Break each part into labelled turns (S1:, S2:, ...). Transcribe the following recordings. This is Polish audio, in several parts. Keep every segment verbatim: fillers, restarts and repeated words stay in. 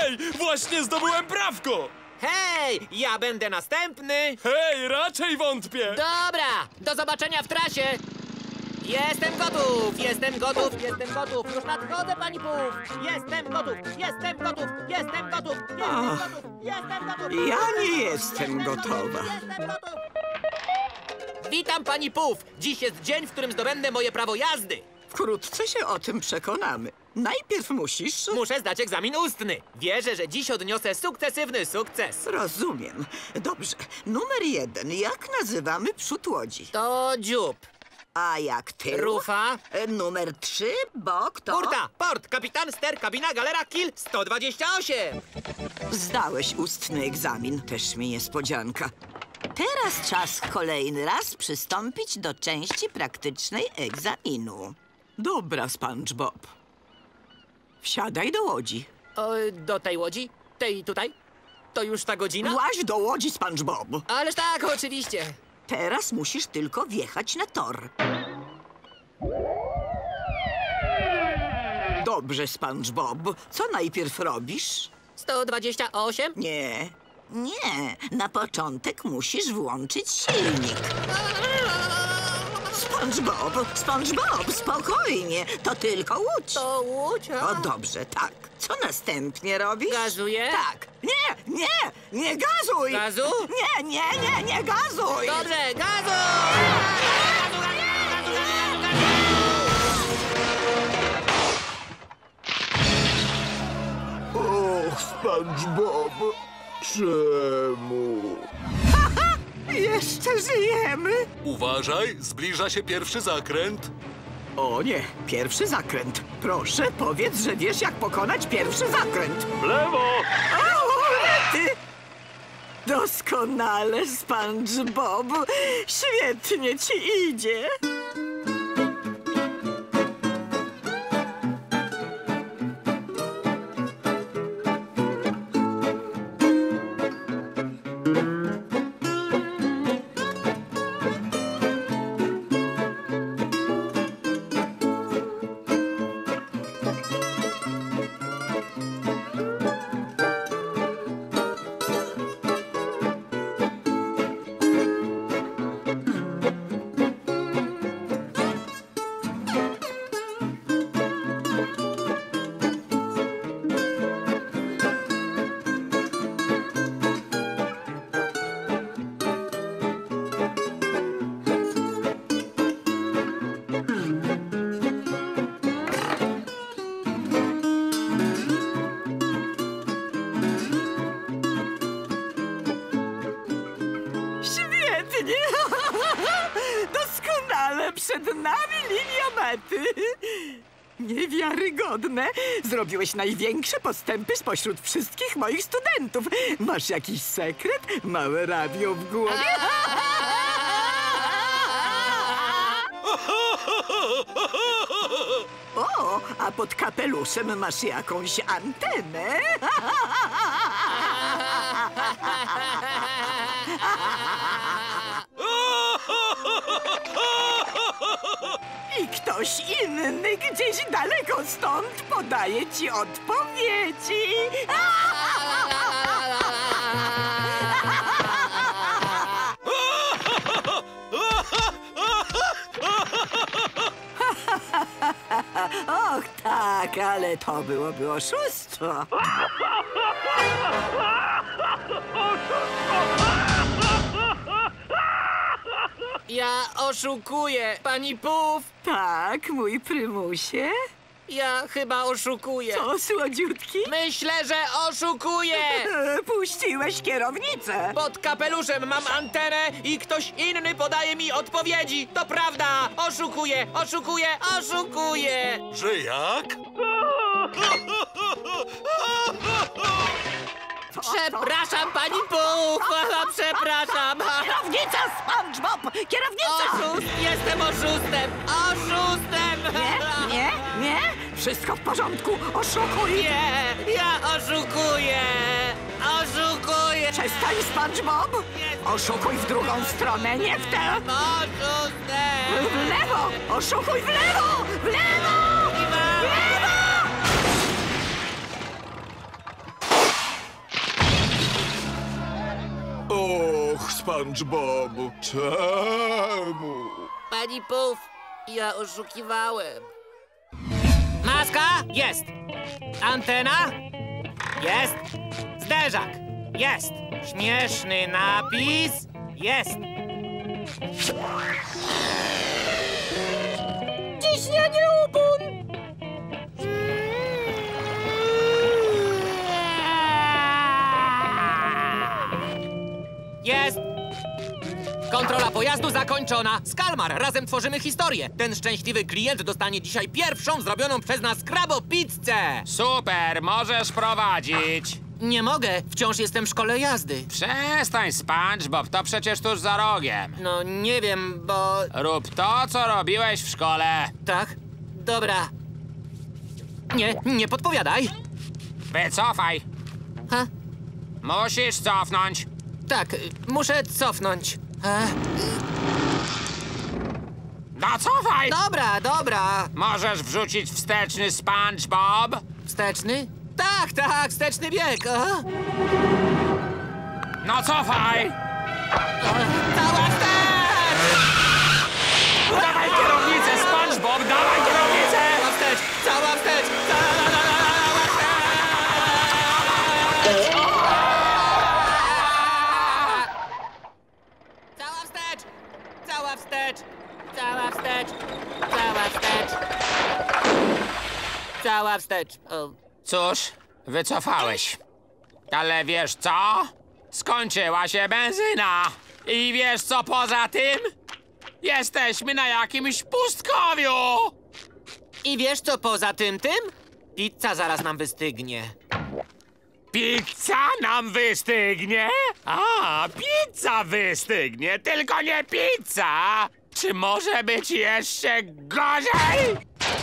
S1: Hej, właśnie zdobyłem prawko!
S2: Hej, ja będę następny!
S1: Hej, raczej wątpię!
S2: Dobra, do zobaczenia w trasie! Jestem gotów, jestem gotów, jestem gotów! Już nadchodzę, pani Puf! Jestem gotów, jestem gotów, jestem gotów, jestem
S3: Ach,
S2: gotów, jestem gotów!
S3: ja nie jestem gotowa.
S2: Jestem gotów! Witam, pani Puf! Dziś jest dzień, w którym zdobędę moje prawo jazdy!
S3: Wkrótce się o tym przekonamy. Najpierw musisz...
S2: Muszę zdać egzamin ustny. Wierzę, że dziś odniosę sukcesywny sukces.
S3: Rozumiem. Dobrze. Numer jeden. Jak nazywamy przód łodzi?
S2: To dziób.
S3: A jak tył?
S2: Rufa.
S3: E, Numer trzy. Bok to...
S2: Burta, port, kapitan, ster, kabina, galera, kil, sto dwadzieścia osiem.
S3: Zdałeś ustny egzamin. Też mi niespodzianka. Teraz czas kolejny raz przystąpić do części praktycznej egzaminu. Dobra, SpongeBob. Wsiadaj do łodzi.
S2: O, do tej łodzi? Tej tutaj? To już ta godzina?
S3: Właź do łodzi, SpongeBob.
S2: Ależ tak, oczywiście.
S3: Teraz musisz tylko wjechać na tor. Dobrze, SpongeBob. Co najpierw robisz?
S2: sto dwadzieścia osiem?
S3: Nie, nie. Na początek musisz włączyć silnik. SpongeBob, SpongeBob, spokojnie. To tylko łódź.
S2: To łódź? a?
S3: O, dobrze, tak. Co następnie robisz?
S2: Gazuję?
S3: Tak. Nie, nie, nie gazuj!
S2: Gazu?
S3: Nie, nie, nie, nie gazuj!
S2: Dobrze, gazu!
S4: Och, SpongeBob, czemu?
S3: Jeszcze żyjemy?
S1: Uważaj, zbliża się pierwszy zakręt.
S3: O nie, pierwszy zakręt. Proszę, powiedz, że wiesz, jak pokonać pierwszy zakręt.
S1: W lewo!
S3: O, ty! Doskonale, SpongeBob. Świetnie ci idzie. Świetnie! Doskonale! Przed nami linia mety. Niewiarygodne! Zrobiłeś największe postępy spośród wszystkich moich studentów. Masz jakiś sekret? Małe radio w głowie? O, a pod kapeluszem masz jakąś antenę? I ktoś inny gdzieś daleko stąd podaje ci odpowiedzi. Och tak, ale to byłoby oszustwo.
S2: Ja oszukuję, pani Puf.
S3: Tak, mój prymusie.
S2: Ja chyba oszukuję.
S3: Co, słodziutki?
S2: Myślę, że oszukuję.
S3: E, Puściłeś kierownicę.
S2: Pod kapeluszem mam antenę i ktoś inny podaje mi odpowiedzi. To prawda. Oszukuję, oszukuję, oszukuję.
S1: Że jak?
S2: Przepraszam, pani Puf. Przepraszam.
S3: Kierownica, SpongeBob! Kierownica!
S2: Oszust, jestem oszustem. Oszustem.
S3: Nie, nie, nie. Wszystko w porządku. Oszukuj.
S2: Nie, ja oszukuję. Oszukuję.
S3: Przestań, SpongeBob. Oszukuj w drugą stronę, nie w tę.
S2: Oszustem.
S3: W lewo. Oszukuj w lewo. W lewo. W lewo.
S4: SpongeBob? Czemu?
S2: Pani Puf, ja oszukiwałem. Maska? Jest. Antena? Jest. Zderzak? Jest. Śmieszny napis? Jest. Ciśnienie upon! Jest. Kontrola pojazdu zakończona. Skalmar, razem tworzymy historię. Ten szczęśliwy klient dostanie dzisiaj pierwszą zrobioną przez nas Krabo-pizzę.
S5: Super, możesz prowadzić.
S2: Nie mogę, wciąż jestem w szkole jazdy.
S5: Przestań, SpongeBob, to przecież tuż za rogiem.
S2: No nie wiem, bo...
S5: Rób to, co robiłeś w szkole.
S2: Tak? Dobra. Nie, nie podpowiadaj.
S5: Wycofaj.
S2: Ha?
S5: Musisz cofnąć.
S2: Tak, y, muszę cofnąć. E,
S5: No cofaj!
S2: dobra, dobra.
S5: Możesz wrzucić wsteczny, SpongeBob.
S2: Wsteczny? Tak, tak, wsteczny bieg. A?
S5: No cofaj!
S2: Cała wstecz!
S5: Dawaj kierownicę, SpongeBob, dawaj kierownicę!
S2: Cała wstecz, cała wstecz, cała wstecz! Cała wstecz, cała wstecz, cała wstecz, cała wstecz, cała wstecz. O.
S5: Cóż, wycofałeś. Ale wiesz co? Skończyła się benzyna. I wiesz co poza tym? Jesteśmy na jakimś pustkowiu!
S2: I wiesz co poza tym tym? Pizza zaraz nam wystygnie.
S5: Pizza nam wystygnie? A, pizza wystygnie, tylko nie pizza! Czy może być jeszcze gorzej?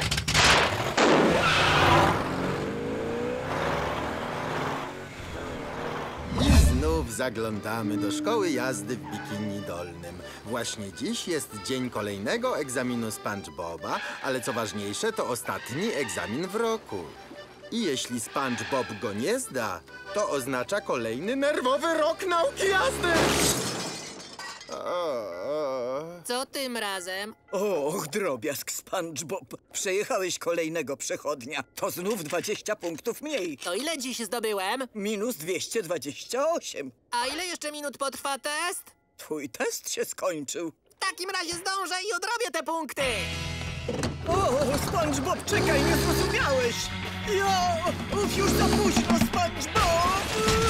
S6: I znów zaglądamy do szkoły jazdy w Bikini Dolnym. Właśnie dziś jest dzień kolejnego egzaminu SpongeBoba, ale co ważniejsze, to ostatni egzamin w roku. I jeśli SpongeBob go nie zda, to oznacza kolejny nerwowy rok nauki jazdy!
S2: Co tym razem?
S3: Och, drobiazg, SpongeBob. Przejechałeś kolejnego przechodnia. To znów dwadzieścia punktów mniej.
S2: To ile dziś zdobyłem?
S3: Minus dwieście dwadzieścia osiem.
S2: A ile jeszcze minut potrwa test?
S3: Twój test się skończył.
S2: W takim razie zdążę i odrobię te punkty.
S3: O, SpongeBob, czekaj, nie zrozumiałeś! Ja! Uf, już za późno, SpongeBob!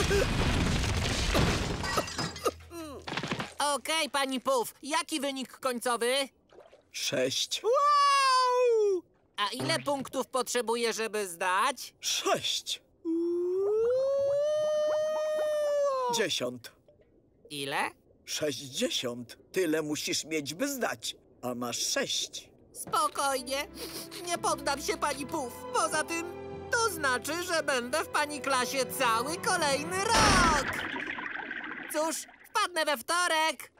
S2: Okej, pani Puf, jaki wynik końcowy?
S3: Sześć.
S2: Wow! A ile punktów potrzebuję, żeby zdać?
S3: Sześć. Dziesiąt.
S2: Ile?
S3: Sześćdziesiąt. Tyle musisz mieć, by zdać. A masz sześć.
S2: Spokojnie, nie poddam się pani Puf. Poza tym, to znaczy, że będę w pani klasie cały kolejny rok. Cóż, wpadnę we wtorek.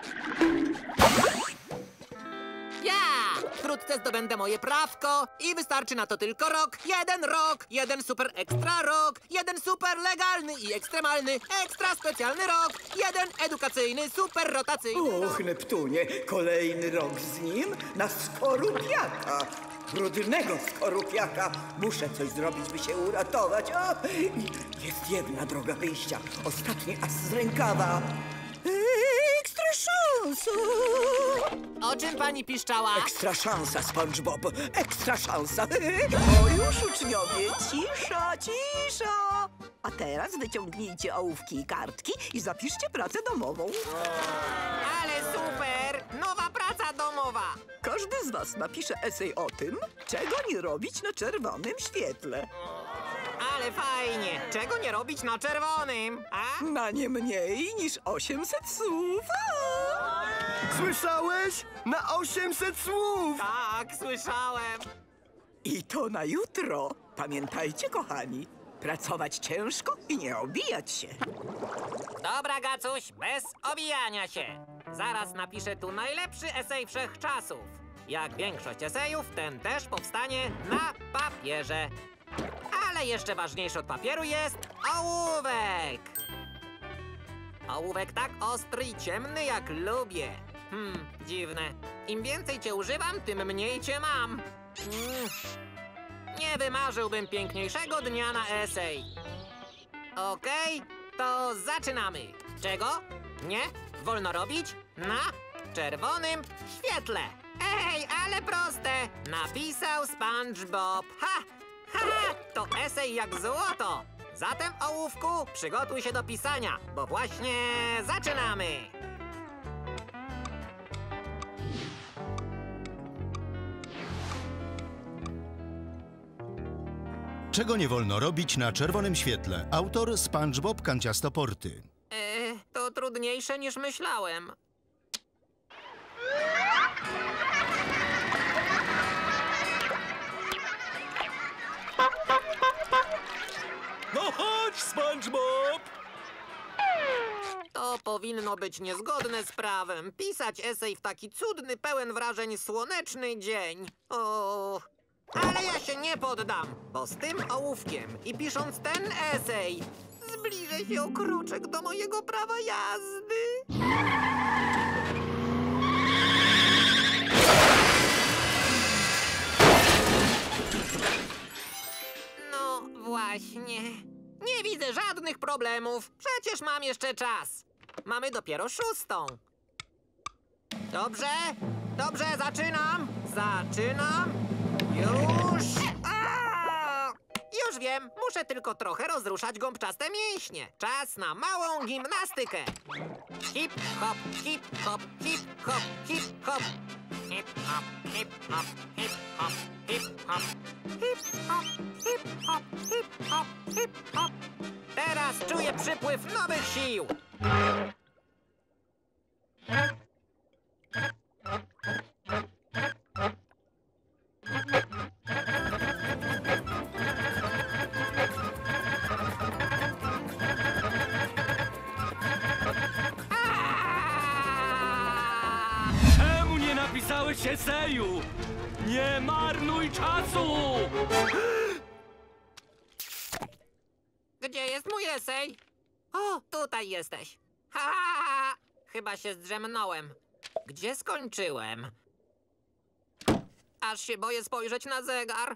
S2: Ja! Wkrótce zdobędę moje prawko i wystarczy na to tylko rok. Jeden rok, jeden super ekstra rok, jeden super legalny i ekstremalny, ekstra specjalny rok, jeden edukacyjny, super rotacyjny rok.
S3: Och, Neptunie, kolejny rok z nim na skorupiaka. Brudnego skorupiaka. Muszę coś zrobić, by się uratować. O, jest jedna droga wyjścia. Ostatni as z rękawa. Ekstra szansa!
S2: O czym pani piszczała?
S3: Ekstra szansa, SpongeBob. Ekstra szansa. O, już uczniowie, cisza, cisza.
S7: A teraz wyciągnijcie ołówki i kartki i zapiszcie pracę domową.
S2: Ale super! Nowa praca domowa!
S7: Każdy z was napisze esej o tym, czego nie robić na czerwonym świetle.
S2: Ale fajnie! Czego nie robić na czerwonym? A?
S7: Na nie mniej niż osiemset słów. A!
S4: Słyszałeś? Na osiemset słów!
S2: Tak, słyszałem.
S7: I to na jutro. Pamiętajcie, kochani, pracować ciężko i nie obijać się.
S2: Dobra, Gacuś, bez obijania się. Zaraz napiszę tu najlepszy esej wszechczasów. Jak większość esejów, ten też powstanie na papierze. Ale jeszcze ważniejszy od papieru jest ołówek. Ołówek tak ostry i ciemny, jak lubię. Hmm, dziwne. Im więcej cię używam, tym mniej cię mam. Mm. Nie wymarzyłbym piękniejszego dnia na esej. Okej, to zaczynamy. Czego? Nie? Wolno robić? Na czerwonym świetle. Ej, ale proste. Napisał SpongeBob. Ha! Ha! To esej jak złoto. Zatem, ołówku, przygotuj się do pisania, bo właśnie zaczynamy.
S8: Czego nie wolno robić na czerwonym świetle? Autor SpongeBob Kanciastoporty.
S2: E, to trudniejsze niż myślałem.
S1: No chodź, SpongeBob!
S2: To powinno być niezgodne z prawem. Pisać esej w taki cudny, pełen wrażeń słoneczny dzień. O, ale ja się nie poddam, bo z tym ołówkiem i pisząc ten esej zbliżę się o kroczek do mojego prawa jazdy. No właśnie. Nie widzę żadnych problemów. Przecież mam jeszcze czas. Mamy dopiero szóstą. Dobrze, dobrze, zaczynam. Zaczynam. Już. A! Już wiem, muszę tylko trochę rozruszać gąbczaste mięśnie. Czas na małą gimnastykę. Hip, hop, hip, hop, hip, hop, hip, hop. Hip, hop, hip, hop, hip, hop, hip, hop. Hip, hop, hip, hop, hip, hop, hip, hop. Teraz czuję przypływ nowych sił.
S1: Czemu nie napisałeś eseju? Nie marnuj czasu!
S2: Gdzie jest mój esej? O, tutaj jesteś. Ha, ha, ha. Chyba się zdrzemnąłem. Gdzie skończyłem? Aż się boję spojrzeć na zegar.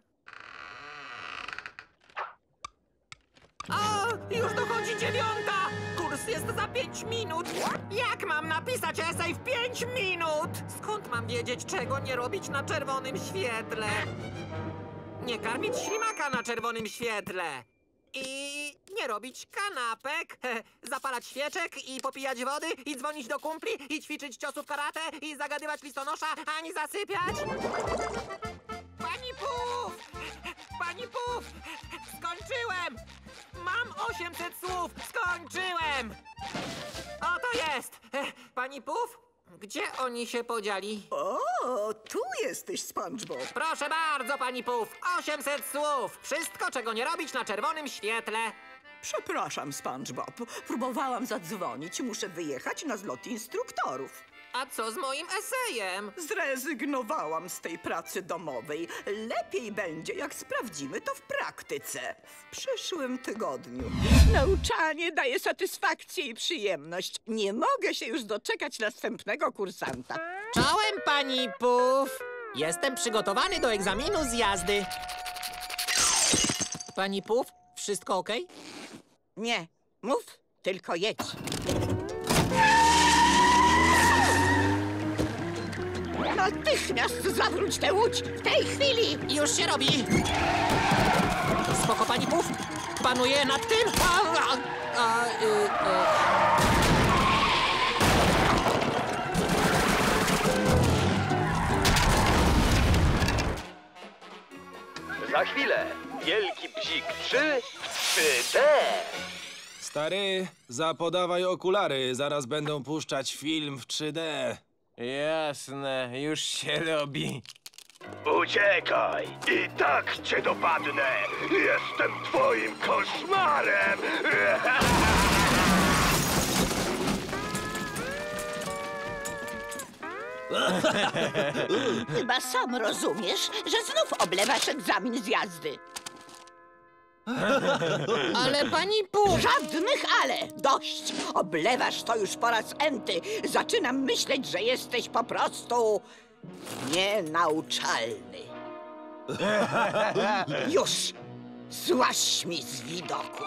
S2: O, już dochodzi dziewiąta! Kurs jest za pięć minut. Jak mam napisać esej w pięć minut? Skąd mam wiedzieć, czego nie robić na czerwonym świetle? Nie karmić ślimaka na czerwonym świetle. I nie robić kanapek, zapalać świeczek i popijać wody i dzwonić do kumpli i ćwiczyć ciosów karate i zagadywać listonosza, ani zasypiać. Pani Puf! Pani Puf! Skończyłem! Mam osiemset słów! Skończyłem! Oto jest! Pani Puf? Gdzie oni się podzieli?
S7: O, tu jesteś, SpongeBob.
S2: Proszę bardzo, pani Puf! osiemset słów! Wszystko, czego nie robić na czerwonym świetle.
S7: Przepraszam, SpongeBob. Próbowałam zadzwonić. Muszę wyjechać na zlot instruktorów.
S2: A co z moim esejem?
S7: Zrezygnowałam z tej pracy domowej. Lepiej będzie, jak sprawdzimy to w praktyce. W przyszłym tygodniu. Nauczanie daje satysfakcję i przyjemność. Nie mogę się już doczekać następnego kursanta.
S2: Czołem, pani Puf! Jestem przygotowany do egzaminu z jazdy. Pani Puf, wszystko okej?
S7: Nie, mów, tylko jedź. Natychmiast zawróć tę łódź w tej chwili!
S2: Już się robi! Spoko, pani Puf! Panuję nad tym! A, a, a, y,
S9: y. Za chwilę Wielki Bzik trzy w trzy D.
S1: Stary, zapodawaj okulary, zaraz będą puszczać film w trzy D.
S5: Jasne, już się robi.
S4: Uciekaj! I tak cię dopadnę! Jestem twoim koszmarem!
S7: Chyba sam rozumiesz, że znów oblewasz egzamin z jazdy.
S2: Ale pani Pół...
S7: Żadnych ale! Dość! Oblewasz to już po raz enty. Zaczynam myśleć, że jesteś po prostu nienauczalny. Już! Złaź mi z widoku.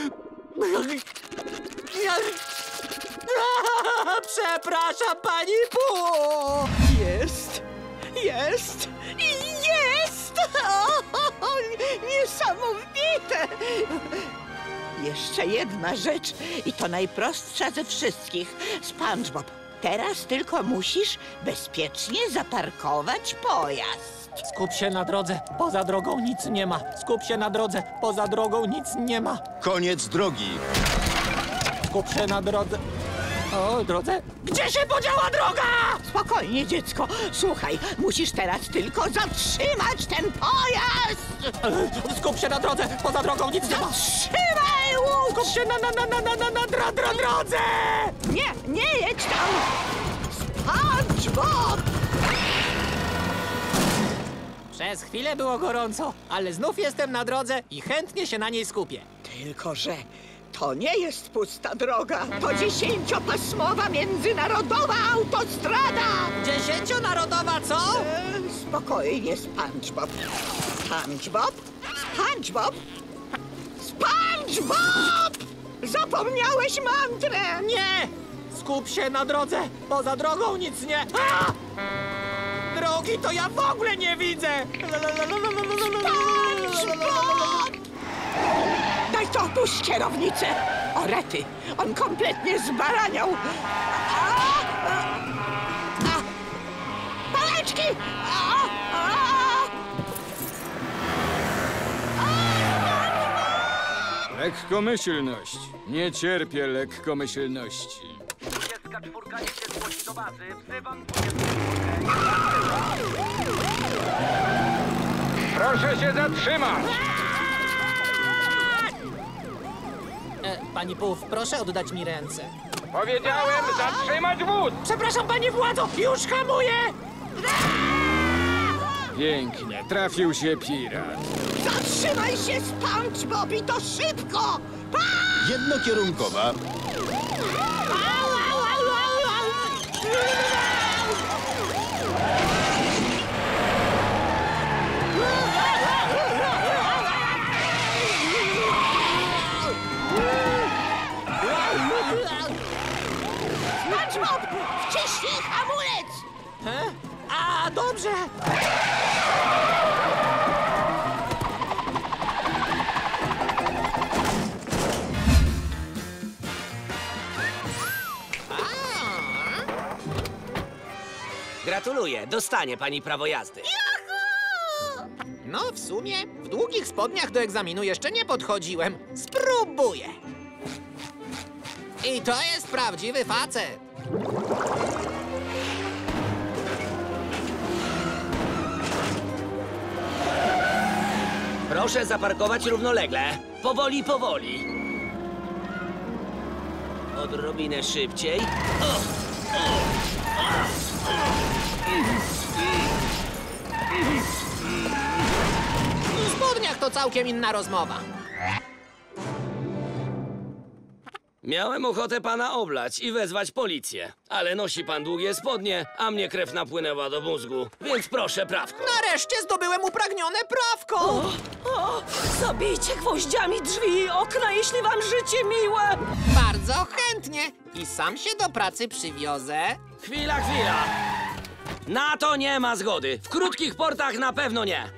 S2: Przepraszam, pani Pół!
S7: Jest! Jest! I jest! O, niesamowite! Jeszcze jedna rzecz i to najprostsza ze wszystkich. SpongeBob, teraz tylko musisz bezpiecznie zaparkować pojazd.
S2: Skup się na drodze, poza drogą nic nie ma. Skup się na drodze, poza drogą nic nie ma.
S8: Koniec drogi.
S2: Skup się na drodze. O, drodze? Gdzie się podziała droga?
S7: Spokojnie, dziecko. Słuchaj, musisz teraz tylko zatrzymać ten pojazd!
S2: Skup się na drodze, poza drogą nic nie ma.
S7: Zatrzymaj łódź!
S2: Skup się na, na, na, na, na, na, na dra, dra, drodze!
S7: Nie, nie jedź tam! SpongeBob!
S2: Przez chwilę było gorąco, ale znów jestem na drodze i chętnie się na niej skupię.
S7: Tylko że to nie jest pusta droga. To dziesięciopasmowa międzynarodowa autostrada!
S2: Dziesięcionarodowa, co?
S7: E, spokojnie, SpongeBob. SpongeBob? SpongeBob? SpongeBob! Zapomniałeś mantrę!
S2: Nie! Skup się na drodze, poza drogą nic nie... A! Drogi to ja w ogóle nie widzę!
S7: SpongeBob! Daj to opuść kierownicę! O rety, on kompletnie zbaraniał! A, a, a, paleczki! A, a,
S1: Lekkomyślność. Nie cierpię lekkomyślności.
S9: dwudziestka czwórka niech się zgłosi do bazy. Wzywam
S1: Proszę się zatrzymać!
S2: E, pani Puf, proszę oddać mi ręce.
S1: Powiedziałem zatrzymać wóz!
S2: Przepraszam, panie władzo, już hamuję!
S1: Pięknie, trafił się pirat.
S7: zatrzymaj się, SpongeBob, i to szybko! Pa!
S8: Jednokierunkowa.
S7: Au, au, au, au, au! SpongeBob, wciśnij hamulec!
S2: He? A, dobrze!
S10: Gratuluję, dostanie pani prawo jazdy.
S2: No, w sumie w długich spodniach do egzaminu jeszcze nie podchodziłem. Spróbuję. I to jest prawdziwy facet.
S10: Proszę zaparkować równolegle. Powoli, powoli. Odrobinę szybciej. O, o, a,
S2: W spodniach to całkiem inna rozmowa.
S10: Miałem ochotę pana oblać i wezwać policję, ale nosi pan długie spodnie, a mnie krew napłynęła do mózgu, więc proszę prawko.
S2: Nareszcie zdobyłem upragnione prawko.
S11: O, zabijcie gwoździami drzwi i okna, jeśli wam życie miłe!
S2: Bardzo chętnie. I sam się do pracy przywiozę.
S10: Chwila, chwila. Na to nie ma zgody. W krótkich portach na pewno nie.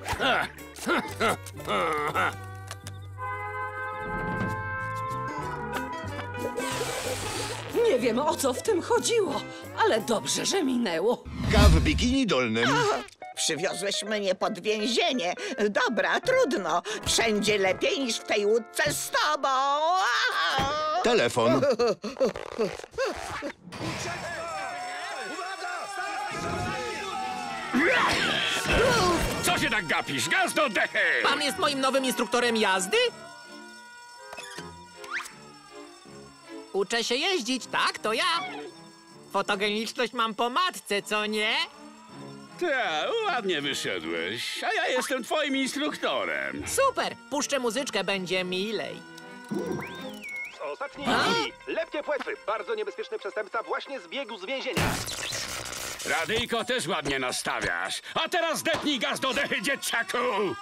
S11: Nie wiem, o co w tym chodziło, ale dobrze, że minęło.
S8: K w bikini dolnym.
S7: Przywiozłeś mnie pod więzienie. Dobra, trudno. Wszędzie lepiej niż w tej łódce z tobą.
S8: Telefon.
S4: Co się tak gapisz? Gaz do dechy!
S2: Pan jest moim nowym instruktorem jazdy? Uczę się jeździć, tak, to ja. Fotogeniczność mam po matce, co nie?
S4: Tak, ładnie wyszedłeś, a ja jestem twoim instruktorem.
S2: Super! Puszczę muzyczkę, będzie milej.
S9: Ostatniej chwili. Lepkie płetwy. Bardzo niebezpieczny przestępca właśnie zbiegł z więzienia.
S4: Radyjko też ładnie nastawiasz. A teraz zdepnij gaz do dechy, dzieciaku!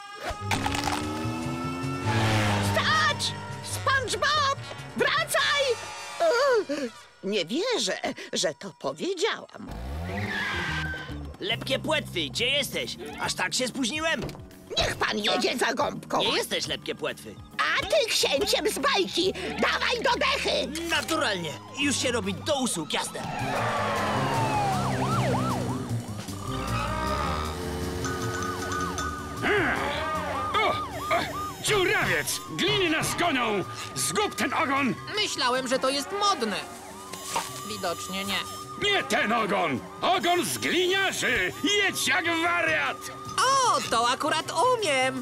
S7: Stać! SpongeBob! Wracaj! Uch, nie wierzę, że to powiedziałam.
S12: Lepkie płetwy, gdzie jesteś? Aż tak się spóźniłem?
S7: Niech pan jedzie za gąbką.
S12: Nie jesteś lepkie płetwy.
S7: A ty księciem z bajki! Dawaj do dechy!
S12: Naturalnie. Już się robi do usług, jasne.
S4: O! o dziurawiec! Gliny nas gonią! Zgub ten ogon!
S2: Myślałem, że to jest modne. Widocznie nie.
S4: Nie ten ogon! Ogon z gliniarzy! Jedź jak wariat!
S2: O, to akurat umiem!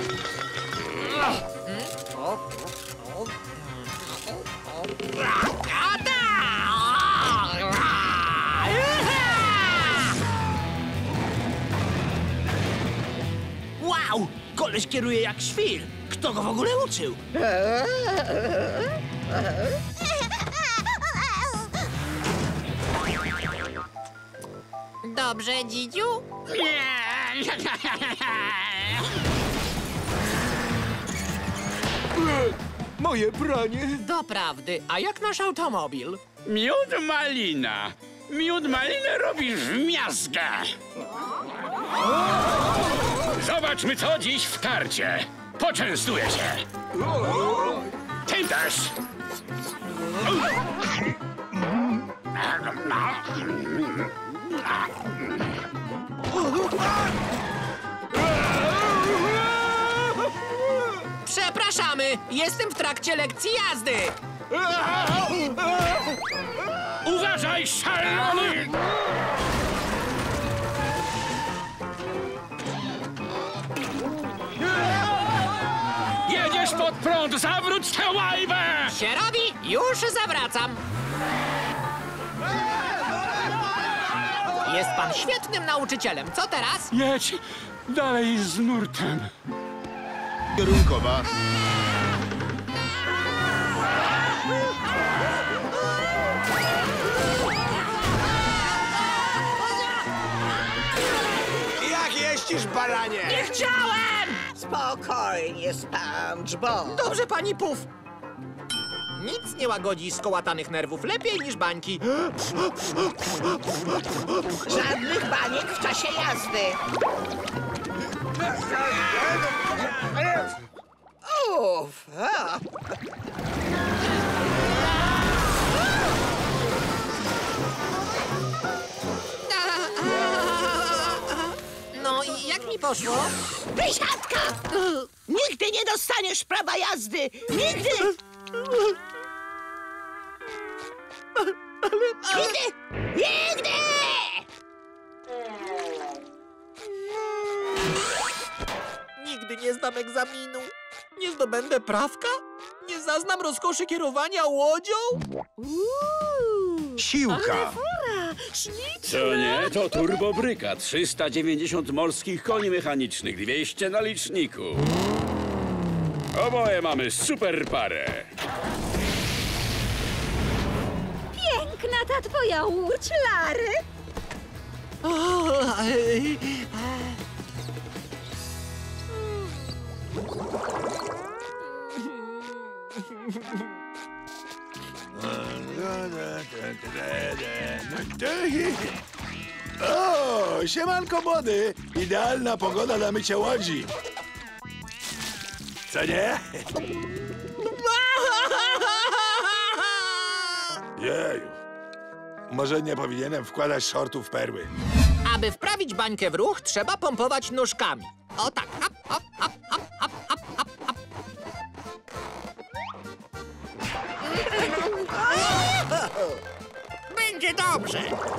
S12: Wow! Koleś kieruje jak świr. Kto go w ogóle uczył?
S2: Dobrze, dzidziu?
S1: Moje branie.
S2: Doprawdy, a jak nasz automobil?
S4: Miód malina. Miód malinę robisz w miazgę. Zobaczmy, co dziś w karcie. Poczęstuję się. Ty też.
S2: Przepraszamy, jestem w trakcie lekcji jazdy.
S4: Uważaj, szalony! Jedziesz pod prąd, zawróć tę łajbę!
S2: Się robi, już zawracam. Jest pan świetnym nauczycielem. Co teraz?
S4: Jedź dalej z nurtem.
S8: Kierunkowa.
S1: Jak jeździsz, baranie?
S7: Nie chciałem! Spokojnie, SpongeBob.
S2: Dobrze, pani Puf. Nic nie łagodzi skołatanych nerwów lepiej niż bańki.
S7: Żadnych baniek w czasie jazdy. Uff, a.
S2: No i jak mi poszło?
S7: Wysiadka! Nigdy nie dostaniesz prawa jazdy! Nigdy! Nigdy! Nigdy!
S2: Nigdy nie zdam egzaminu. Nie zdobędę prawka? Nie zaznam rozkoszy kierowania łodzią?
S8: Siłka.
S4: Co nie, to turbobryka. trzysta dziewięćdziesiąt morskich koni mechanicznych, dwieście na liczniku. Oboje mamy super parę.
S13: Piękna ta twoja łódź, Lary.
S1: O, siemanko młody! Idealna pogoda na mycie łodzi. Co nie? Jeju. Może nie powinienem wkładać shortów w perły.
S2: Aby wprawić bańkę w ruch, trzeba pompować nóżkami. O tak, hop, hop, hop, hop, hop, hop, hop, hop, hop. Będzie dobrze.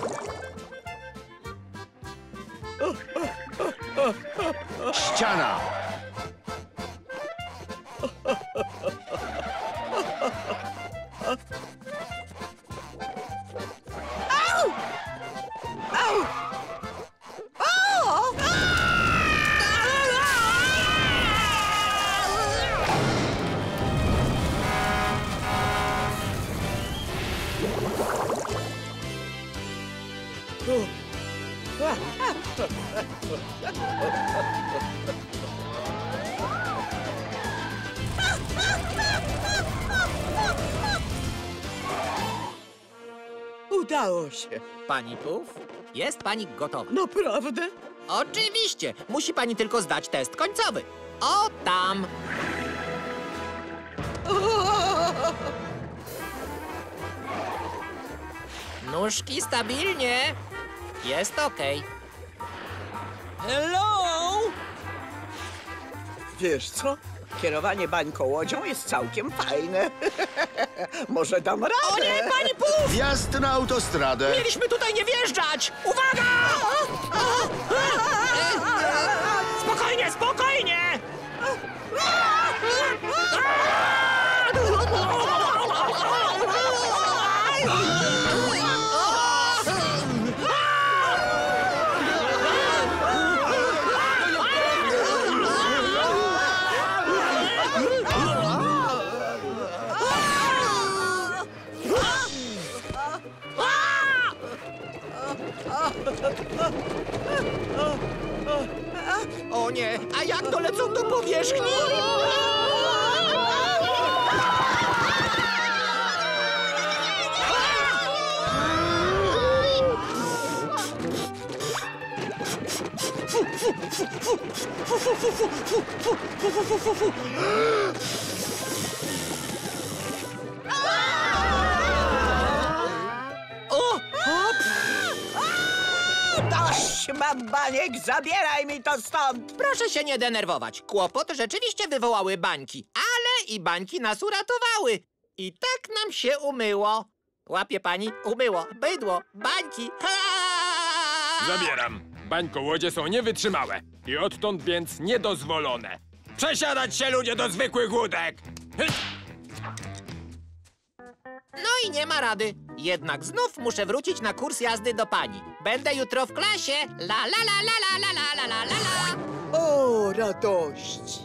S8: Ściana.
S7: Au! Au!
S3: Udało się.
S2: Pani Puf, jest pani gotowa?
S3: Naprawdę?
S2: Oczywiście. Musi pani tylko zdać test końcowy. O, tam. Nóżki stabilnie. Jest okej.
S7: Hello!
S3: Wiesz co? Kierowanie bańką łodzią jest całkiem fajne. Może dam radę.
S12: O nie, pani Puf!
S8: Wjazd na autostradę.
S12: Mieliśmy tutaj nie wjeżdżać! Uwaga! Spokojnie, spokojnie! O nie, a jak dolecą do powierzchni?
S7: O! Dość, mam baniek, zabieraj mi to stąd!
S2: Proszę się nie denerwować. Kłopot rzeczywiście wywołały bańki, ale i bańki nas uratowały. I tak nam się umyło. Łapie pani? Umyło. Bydło, bańki. Ha!
S5: Zabieram. Bańkołodzie są niewytrzymałe i odtąd więc niedozwolone. Przesiadać się, ludzie, do zwykłych łódek! Hyt!
S2: No i nie ma rady. Jednak znów muszę wrócić na kurs jazdy do pani. Będę jutro w klasie. La la la la la la la la la la.
S3: O, radości.